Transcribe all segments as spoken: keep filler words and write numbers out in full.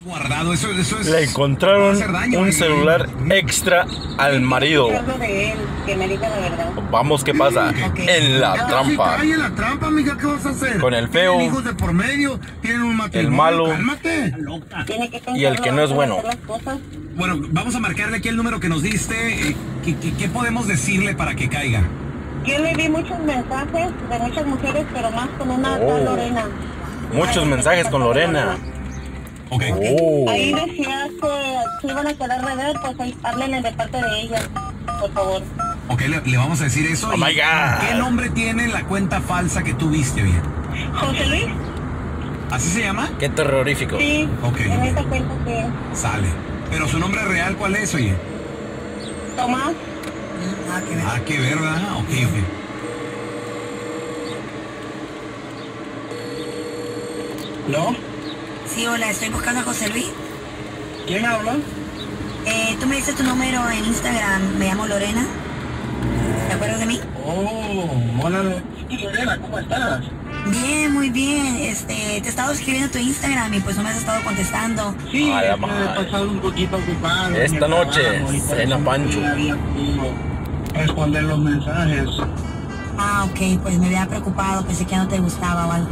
Guardado, eso, eso es, le encontraron daño, un eh. celular extra al marido. De él, que me diga la verdad. Vamos, ¿qué pasa? Okay. En la Ah, trampa. sí, cae en la trampa, amiga, ¿qué vas a hacer? Con el feo, tienen hijos de por medio, tienen un matrimonio, el malo, cálmate. Tiene que y el que no es bueno. hacer las cosas. Bueno, vamos a marcarle aquí el número que nos diste. eh, ¿Qué, qué, qué podemos decirle para que caiga? Yo le di muchos mensajes de muchas mujeres, pero más con una Oh. tal Lorena. Muchos mensajes con Lorena. Ok. Oh. Ahí decía que si iban a querer rever, pues ahí háblenle de parte de ella, por favor. Ok, le, le vamos a decir eso. Oh y- my God. ¿Qué nombre tiene la cuenta falsa que tú viste, bien? ¿José Luis? ¿Así se llama? Qué terrorífico. Sí, Ok, en ok. esta cuenta que Sale. Pero su nombre real, ¿cuál es, oye? Tomás. Ah, que ver. Ah, qué ver, ¿verdad? Ok, ok. ¿No? Sí, hola, estoy buscando a José Luis. ¿Quién habla? Eh, tú me dices tu número en Instagram, me llamo Lorena. ¿Te acuerdas de mí? Oh, hola, Lorena, ¿cómo estás? Bien, muy bien. Este, te he estado escribiendo tu Instagram y pues no me has estado contestando. Sí, A la es que madre. he pasado un poquito ocupado. en Esta el noche, trabajo y por cena eso Pancho. no había podido responder los mensajes. Ah, ok, pues me había preocupado, pensé que ya no te gustaba o algo.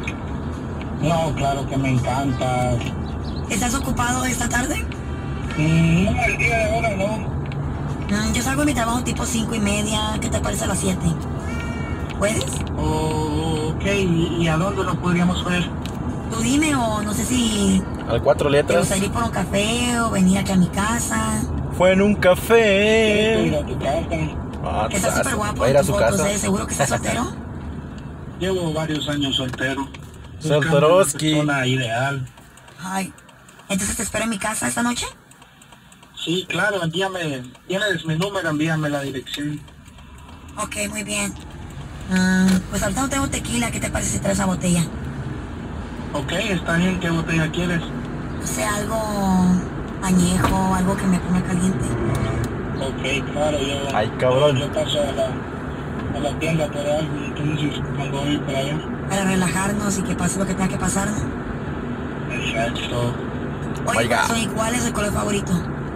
No, claro que me encanta. ¿Estás ocupado esta tarde? Mm, No, el día de ahora no. Mm, yo salgo de mi trabajo tipo cinco y media, ¿qué te parece a las siete? ¿Puedes? Oh, ok, ¿y y a dónde lo podríamos ver? Tú dime o no sé si Al cuatro te letras. gustaría ir por un café o venir aquí a mi casa. Fue en un Quiero ir café. a tu casa. Ah, Que estás tu súper casa. guapo Va a ir en a tus su fotos, casa. ¿eh? ¿Seguro que estás soltero? Llevo varios años soltero. Solteroski. Buscando una persona ideal. Ay, entonces te espero en mi casa esta noche. Sí, claro, envíame, tienes mi número, envíame la dirección. Ok, muy bien. Ah, pues ahorita no tengo tequila, ¿qué te parece si traes esa botella? Ok, está bien, ¿qué botella quieres? No sé, algo añejo, algo que me ponga caliente. Ok, claro, yo, Ay, cabrón. yo paso a la, a la tienda por algo, entonces cuando voy para allá. Para relajarnos y que pase lo que tenga que pasar, ¿no? Exacto. Oye, Oiga. corazón, ¿y cuál es el color favorito?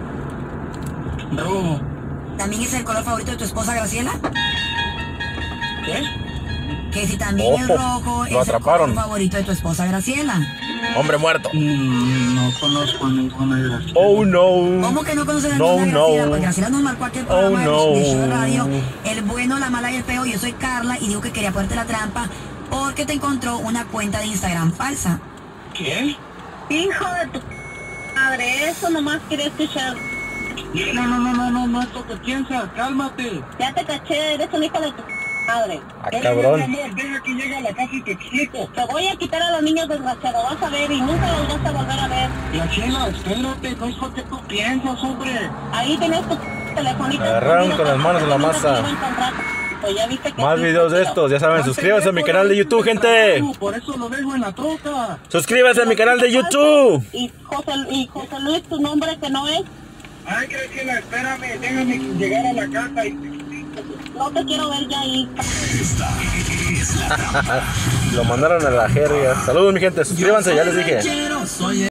Rojo. ¿También es el color favorito de tu esposa Graciela? ¿Qué? Que si también el Ojo, rojo lo es el atraparon. color favorito de tu esposa Graciela. Hombre muerto. Mm, no conozco ninguna de las. Oh no. ¿Cómo que no conoces a No, ninguna no. Graciela? Pues Graciela nos marcó aquí el programa Oh, de- no. de show de radio, El Bueno, la Mala y el Feo. Yo soy Carla y digo que quería ponerte la trampa porque te encontró una cuenta de Instagram falsa. ¿Qué? Hijo de tu madre, eso nomás quería escuchar. No, no, no, no, no, no es lo que piensas, cálmate. Ya te caché, eres un hijo de tu madre. Ah, Déjame, cabrón. mi amor, deja que llegue a la casa y te explico. Te voy a quitar a los niños desgraciados, vas a ver, y nunca los vas a volver a ver. La chela, espérate, no es lo que tú piensas, hombre. Ahí tienes tu telefonito. Agarraron con las manos en la Nunca te masa. iba a encontrar. Pues ya viste que Más sí, videos de pero- estos, ya saben, suscríbanse a mi canal de YouTube, gente. Por eso lo dejo en la troca. Suscríbanse a mi canal de YouTube. Y José, y José Luis, tu nombre que no es, Ay, Graciela, espérame, déjame llegar a la casa y te explico. no te quiero ver ya ahí. Lo mandaron a la jerga. Saludos, mi gente. Suscríbanse, ya les dije.